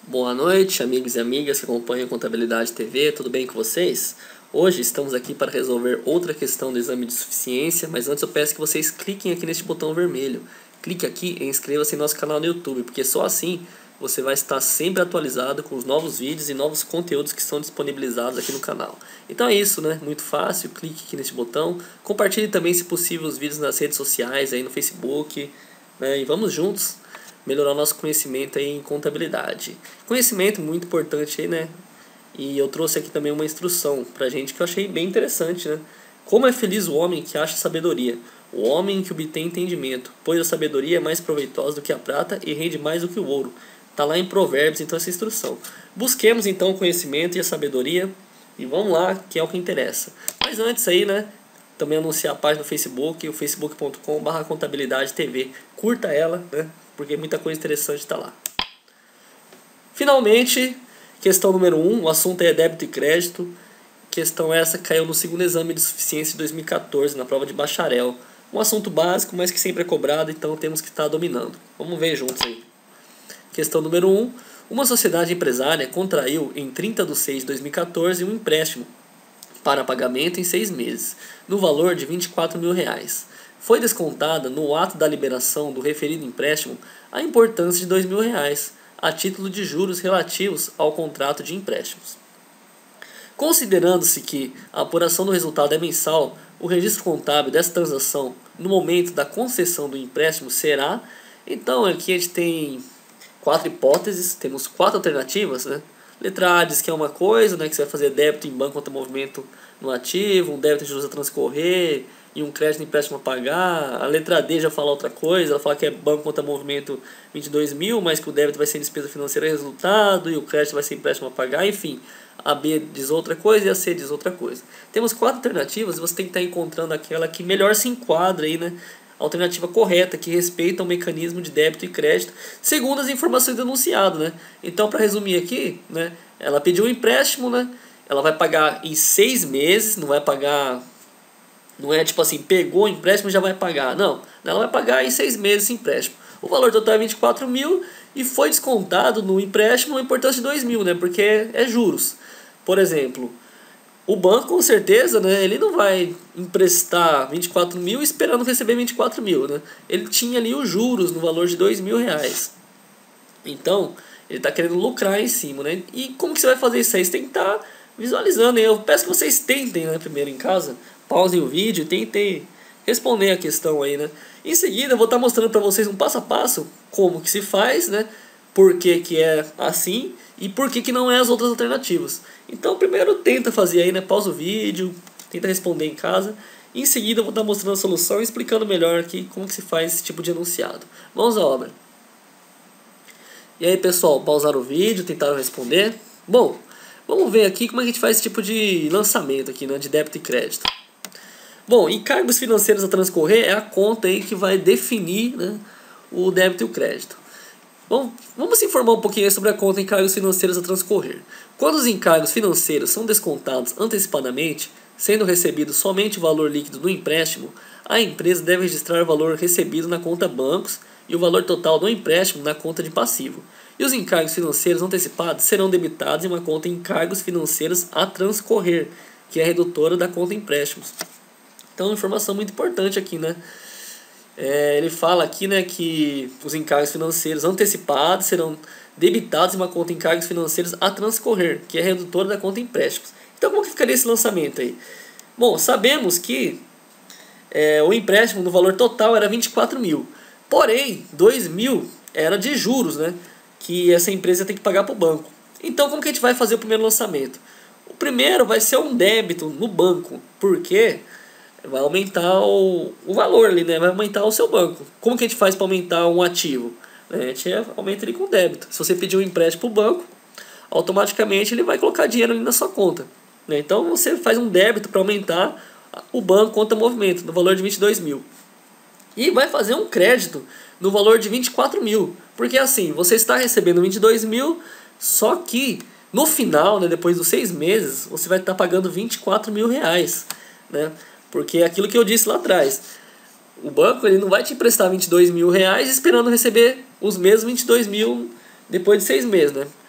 Boa noite, amigos e amigas que acompanham Contabilidade TV, tudo bem com vocês? Hoje estamos aqui para resolver outra questão do exame de suficiência, mas antes eu peço que vocês cliquem aqui neste botão vermelho. Clique aqui e inscreva-se em nosso canal no YouTube, porque só assim você vai estar sempre atualizado com os novos vídeos e novos conteúdos que são disponibilizados aqui no canal. Então é isso, né? Muito fácil, clique aqui neste botão. Compartilhe também, se possível, os vídeos nas redes sociais, aí no Facebook, né? E vamos juntos melhorar o nosso conhecimento aí em contabilidade. Conhecimento muito importante aí, né? E eu trouxe aqui também uma instrução pra gente que eu achei bem interessante, né? Como é feliz o homem que acha sabedoria, o homem que obtém entendimento, pois a sabedoria é mais proveitosa do que a prata e rende mais do que o ouro. Tá lá em Provérbios, então, essa instrução. Busquemos então o conhecimento e a sabedoria e vamos lá, que é o que interessa. Mas antes aí, né? Também anunciar a página do Facebook, o facebook.com/contabilidade-tv. Curta ela, né? Porque muita coisa interessante está lá. Finalmente, questão número 1, o assunto é débito e crédito. Questão essa caiu no segundo exame de suficiência de 2014, na prova de bacharel. Um assunto básico, mas que sempre é cobrado, então temos que estar dominando. Vamos ver juntos aí. Questão número 1. Uma sociedade empresária contraiu em 30/6/2014 um empréstimo para pagamento em 6 meses, no valor de R$24.000. Foi descontada no ato da liberação do referido empréstimo a importância de R$2.000, a título de juros relativos ao contrato de empréstimos. Considerando-se que a apuração do resultado é mensal, o registro contábil dessa transação no momento da concessão do empréstimo será... Então aqui a gente tem 4 hipóteses, temos 4 alternativas, né? Letra A diz que é uma coisa, né, que você vai fazer débito em banco contra movimento no ativo, um débito de juros a transcorrer e um crédito de empréstimo a pagar. A letra D já fala outra coisa, ela fala que é banco contra movimento 22.000, mas que o débito vai ser despesa financeira resultado e o crédito vai ser empréstimo a pagar, enfim. A B diz outra coisa e a C diz outra coisa. Temos 4 alternativas e você tem que estar encontrando aquela que melhor se enquadra aí, né? Alternativa correta, que respeita o mecanismo de débito e crédito, segundo as informações denunciadas, né? Então, para resumir aqui, né? Ela pediu um empréstimo, né? Ela vai pagar em 6 meses, não vai pagar... Não é tipo assim, pegou o empréstimo e já vai pagar. Não, ela vai pagar em 6 meses esse empréstimo. O valor total é 24.000 e foi descontado no empréstimo a importância de 2.000, né? Porque é juros. Por exemplo... O banco, com certeza, né, ele não vai emprestar 24.000 esperando receber 24.000, né? Ele tinha ali os juros no valor de R$2.000. Então, ele está querendo lucrar em cima, né? E como que você vai fazer isso aí? Você tem que estar visualizando. Eu peço que vocês tentem, né, primeiro em casa. Pausem o vídeo e tentem responder a questão aí, né? Em seguida, eu vou estar mostrando para vocês um passo a passo como que se faz, né? Por que que é assim e por que que não é as outras alternativas. Então primeiro tenta fazer aí, né? Pausa o vídeo, tenta responder em casa. Em seguida eu vou estar mostrando a solução e explicando melhor aqui como que se faz esse tipo de enunciado. Vamos à obra. E aí pessoal, pausaram o vídeo, tentaram responder? Bom, vamos ver aqui como é que a gente faz esse tipo de lançamento aqui, né? De débito e crédito. Bom, encargos financeiros a transcorrer é a conta aí que vai definir, né, o débito e o crédito. Bom, vamos se informar um pouquinho sobre a conta encargos financeiros a transcorrer. Quando os encargos financeiros são descontados antecipadamente, sendo recebido somente o valor líquido do empréstimo, a empresa deve registrar o valor recebido na conta bancos e o valor total do empréstimo na conta de passivo. E os encargos financeiros antecipados serão debitados em uma conta encargos financeiros a transcorrer, que é a redutora da conta empréstimos. Então, informação muito importante aqui, né? Ele fala aqui, né, que os encargos financeiros antecipados serão debitados em uma conta encargos financeiros a transcorrer, que é a redutora da conta empréstimos. Então, como que ficaria esse lançamento aí? Bom, sabemos que o empréstimo no valor total era 24.000. Porém, 2.000 era de juros, né, que essa empresa tem que pagar para o banco. Então, como que a gente vai fazer o primeiro lançamento? O primeiro vai ser um débito no banco, porque vai aumentar o valor ali, né? Vai aumentar o seu banco. Como que a gente faz para aumentar um ativo? A gente aumenta ele com débito. Se você pedir um empréstimo para o banco, automaticamente ele vai colocar dinheiro ali na sua conta, né? Então você faz um débito para aumentar o banco conta movimento no valor de 22.000. E vai fazer um crédito no valor de 24.000. Porque assim, você está recebendo 22.000, só que no final, né, depois dos 6 meses, você vai estar pagando R$24.000, né? Porque é aquilo que eu disse lá atrás. O banco ele não vai te emprestar R$22.000 esperando receber os mesmos 22.000 depois de 6 meses, né?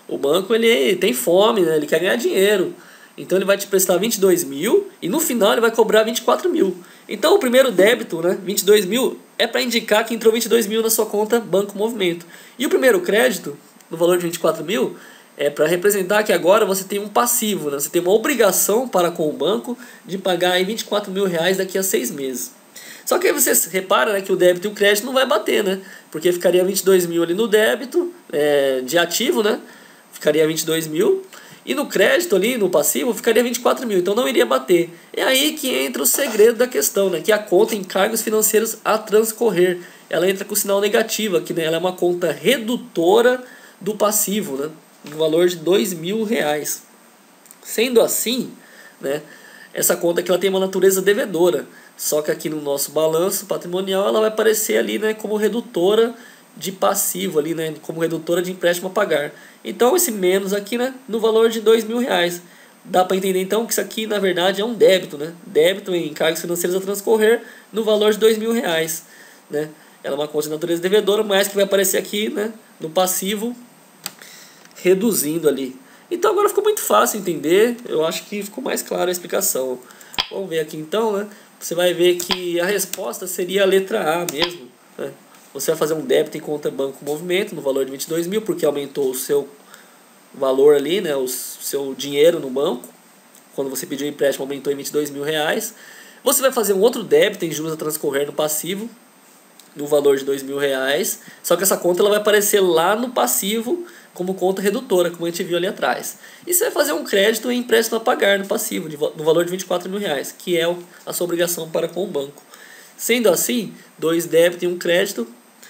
O banco ele tem fome, né? Ele quer ganhar dinheiro. Então ele vai te prestar 22 mil e no final ele vai cobrar 24 mil. Então o primeiro débito, né, 22 mil, é para indicar que entrou 22 mil na sua conta Banco Movimento. E o primeiro crédito, no valor de 24 mil, é para representar que agora você tem um passivo, né? Você tem uma obrigação para com o banco de pagar aí 24 mil reais daqui a 6 meses. Só que aí você repara, né, que o débito e o crédito não vai bater, né? Porque ficaria 22 mil ali no débito, de ativo, né? Ficaria 22 mil. E no crédito ali, no passivo, ficaria 24 mil, então não iria bater. É aí que entra o segredo da questão, né? Que a conta encargos financeiros a transcorrer, ela entra com sinal negativo aqui, né? Ela é uma conta redutora do passivo, né? No valor de 2 mil reais. Sendo assim, né? Essa conta aqui ela tem uma natureza devedora, só que aqui no nosso balanço patrimonial ela vai aparecer ali, né, como redutora de passivo ali, né, como redutora de empréstimo a pagar. Então esse menos aqui, né, no valor de 2 mil reais. Dá para entender então que isso aqui na verdade é um débito, né? Débito em encargos financeiros a transcorrer no valor de 2 mil reais, né? Ela é uma conta de natureza devedora, mas que vai aparecer aqui, né, no passivo, reduzindo ali. Então agora ficou muito fácil entender, eu acho que ficou mais clara a explicação. Vamos ver aqui então, né? Você vai ver que a resposta seria a letra A mesmo, né? Você vai fazer um débito em conta Banco Movimento no valor de 22 mil, porque aumentou o seu valor ali, né, o seu dinheiro no banco. Quando você pediu o empréstimo aumentou em 22 mil reais. Você vai fazer um outro débito em juros a transcorrer no passivo, no valor de 2 mil reais. Só que essa conta ela vai aparecer lá no passivo como conta redutora, como a gente viu ali atrás. E você vai fazer um crédito em empréstimo a pagar no passivo, no valor de 24 mil reais, que é a sua obrigação para com o banco. Sendo assim, 2 débitos e um crédito,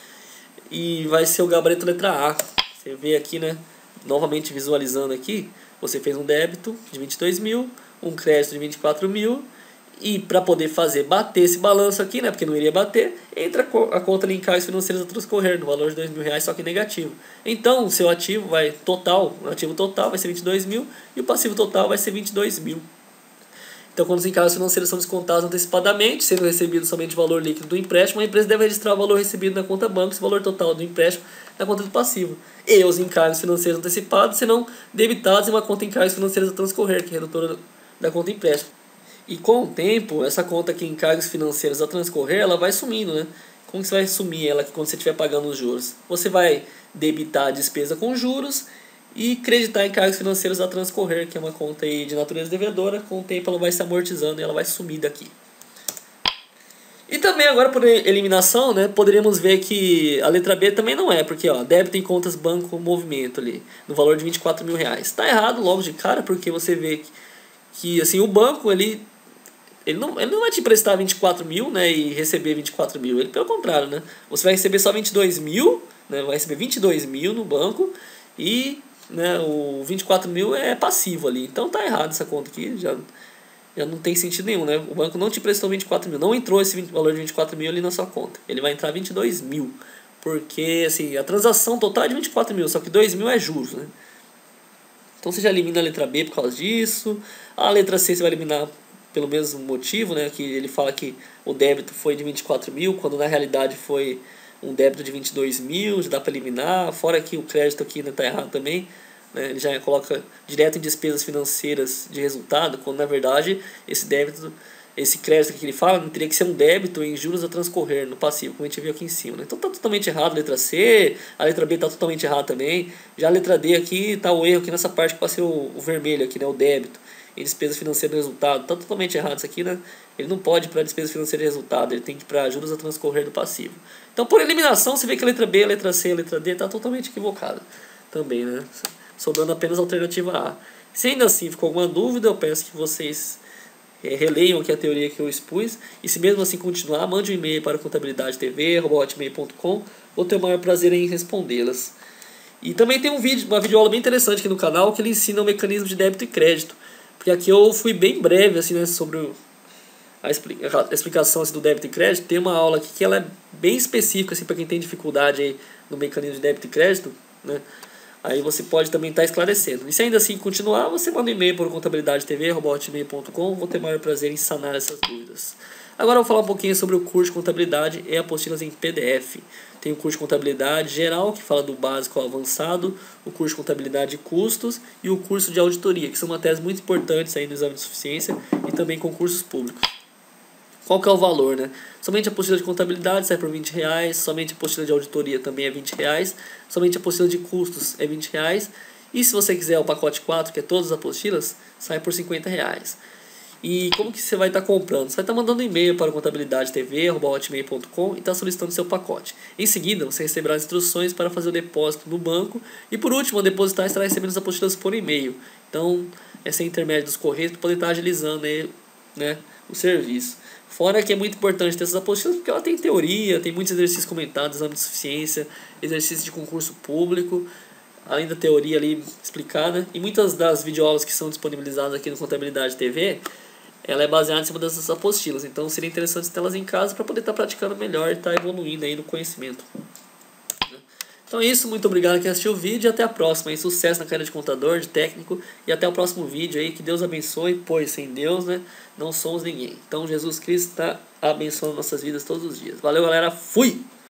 e vai ser o gabarito letra A. Você vê aqui, né? Novamente visualizando aqui, você fez um débito de 22 mil, um crédito de 24 mil, e para poder fazer bater esse balanço aqui, né? Porque não iria bater, entra a conta de encargos financeiros a transcorrer no valor de 2 mil reais, só que negativo. Então o seu ativo vai total, o ativo total vai ser 22 mil e o passivo total vai ser 22 mil. Então, quando os encargos financeiros são descontados antecipadamente, sendo recebido somente o valor líquido do empréstimo, a empresa deve registrar o valor recebido na conta banco e o valor total do empréstimo na conta do passivo. E os encargos financeiros antecipados serão debitados em uma conta de encargos financeiros a transcorrer, que é a redutora da conta empréstimo. E com o tempo, essa conta aqui, encargos financeiros a transcorrer, ela vai sumindo, né? Como que você vai sumir ela quando você estiver pagando os juros? Você vai debitar a despesa com juros e creditar encargos financeiros a transcorrer, que é uma conta aí de natureza devedora. Com o tempo ela vai se amortizando e ela vai sumir daqui. E também agora por eliminação, né, poderíamos ver que a letra B também não é, porque ó, débito em contas Banco Movimento ali, no valor de 24 mil reais. Está errado logo de cara, porque você vê que assim, o banco ele não vai te emprestar 24 mil, né, e receber 24 mil. Ele, pelo contrário, né, você vai receber só 22 mil, né, vai receber 22 mil no banco e, né, o 24 mil é passivo ali. Então tá errado essa conta aqui, já não tem sentido nenhum, né? O banco não te prestou 24 mil, não entrou esse valor de 24 mil ali na sua conta. Ele vai entrar 22 mil, porque assim, a transação total é de 24 mil, só que 2 mil é juros, né? Então você já elimina a letra B por causa disso. A letra C você vai eliminar pelo mesmo motivo, né? Que ele fala que o débito foi de 24 mil, quando na realidade foi um débito de 22 mil, já dá para eliminar. Fora que o crédito aqui está errado também, né? Ele já coloca direto em despesas financeiras de resultado, quando na verdade esse débito, esse crédito que ele fala, teria que ser um débito em juros a transcorrer no passivo, como a gente viu aqui em cima, né? Então está totalmente errado a letra C, a letra B está totalmente errada também. Já a letra D aqui está o erro aqui nessa parte que passei o vermelho aqui, né? O débito em despesas financeiras de resultado, está totalmente errado isso aqui, né? Ele não pode ir para despesas financeiras de resultado, ele tem que ir para juros a transcorrer do passivo. Então por eliminação você vê que a letra B, a letra C, a letra D está totalmente equivocada também, né? Sobrando apenas a alternativa A. Se ainda assim ficou alguma dúvida, eu peço que vocês releiam aqui a teoria que eu expus. E se mesmo assim continuar, mande um e-mail para contabilidadetv@hotmail.com. Vou ter o maior prazer em respondê-las. E também tem uma videoaula bem interessante aqui no canal que ele ensina o mecanismo de débito e crédito. Porque aqui eu fui bem breve assim, né, sobre a explicação assim, do débito e crédito. Tem uma aula aqui que ela é bem específica assim, para quem tem dificuldade aí no mecanismo de débito e crédito, né? Aí você pode também estar esclarecendo. E se ainda assim continuar, você manda um e-mail para contabilidadetv@hotmail.com. Vou ter o maior prazer em sanar essas dúvidas. Agora eu vou falar um pouquinho sobre o curso de contabilidade e apostilas em PDF. Tem o curso de contabilidade geral, que fala do básico ao avançado, o curso de contabilidade de custos e o curso de auditoria, que são matérias muito importantes aí no exame de suficiência e também concursos públicos. Qual que é o valor, né? Somente a apostila de contabilidade sai por R$20, somente a apostila de auditoria também é R$20, somente a apostila de custos é R$20, e se você quiser o pacote 4, que é todas as apostilas, sai por R$50. E como que você vai estar comprando? Você vai estar mandando um e-mail para o contabilidadetv@hotmail.com e está solicitando seu pacote. Em seguida, você receberá as instruções para fazer o depósito no banco e, por último, ao depositar, estará recebendo as apostilas por e-mail. Então, é sem intermédio dos correios para poder estar agilizando aí, né, o serviço. Fora que é muito importante ter essas apostilas porque ela tem teoria, tem muitos exercícios comentados, exame de suficiência, exercício de concurso público, além da teoria ali explicada. E muitas das videoaulas que são disponibilizadas aqui no Contabilidade TV, ela é baseada em cima dessas apostilas. Então seria interessante ter elas em casa para poder estar praticando melhor e estar evoluindo aí no conhecimento. Então é isso, muito obrigado quem assistiu o vídeo e até a próxima. E sucesso na carreira de contador, de técnico, e até o próximo vídeo aí. Que Deus abençoe, pois sem Deus, né, não somos ninguém. Então Jesus Cristo está abençoando nossas vidas todos os dias. Valeu, galera, fui!